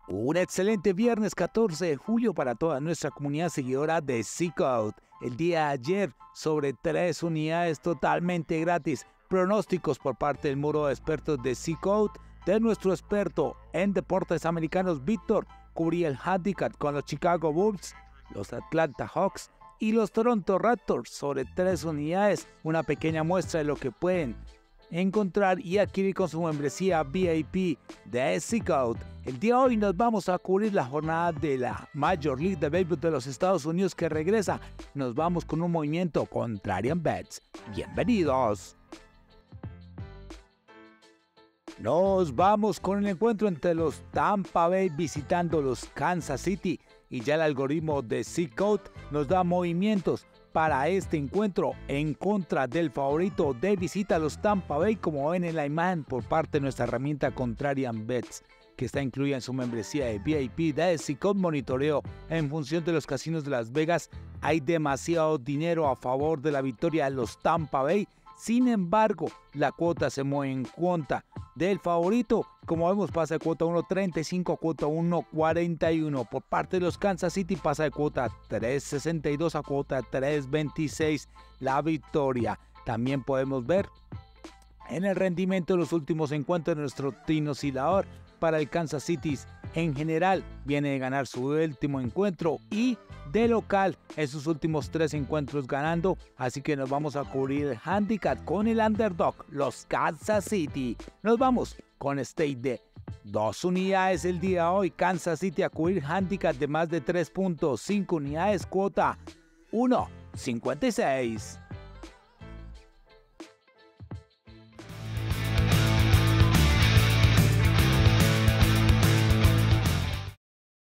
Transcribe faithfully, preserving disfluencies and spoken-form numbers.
Un excelente viernes catorce de julio para toda nuestra comunidad seguidora de C-Code. El día de ayer, sobre tres unidades totalmente gratis. Pronósticos por parte del muro de expertos de C-Code, de nuestro experto en deportes americanos, Víctor, cubría el handicap con los Chicago Bulls, los Atlanta Hawks y los Toronto Raptors. Sobre tres unidades, una pequeña muestra de lo que pueden encontrar y adquirir con su membresía V I P de C-Code. El día de hoy nos vamos a cubrir la jornada de la Major League de Béisbol de los Estados Unidos que regresa. Nos vamos con un movimiento Contrarian Bets. Bienvenidos. Nos vamos con el encuentro entre los Tampa Bay visitando los Kansas City y ya el algoritmo de C-Code nos da movimientos para este encuentro en contra del favorito de visita a los Tampa Bay, como ven en la imagen por parte de nuestra herramienta Contrarian Bets, que está incluida en su membresía de V I P de C-Code Monitoreo. En función de los casinos de Las Vegas, hay demasiado dinero a favor de la victoria de los Tampa Bay. Sin embargo, la cuota se mueve en contra del favorito. Como vemos, pasa de cuota uno treinta y cinco a cuota uno cuarenta y uno. Por parte de los Kansas City pasa de cuota tres sesenta y dos a cuota tres veintiséis la victoria. También podemos ver en el rendimiento de los últimos encuentros de nuestro trino oscilador para el Kansas City. En general, viene de ganar su último encuentro y de local en sus últimos tres encuentros ganando. Así que nos vamos a cubrir el handicap con el underdog, los Kansas City. Nos vamos con stake de dos unidades el día de hoy. Kansas City a cubrir handicap de más de tres punto cinco unidades, cuota uno cincuenta y seis.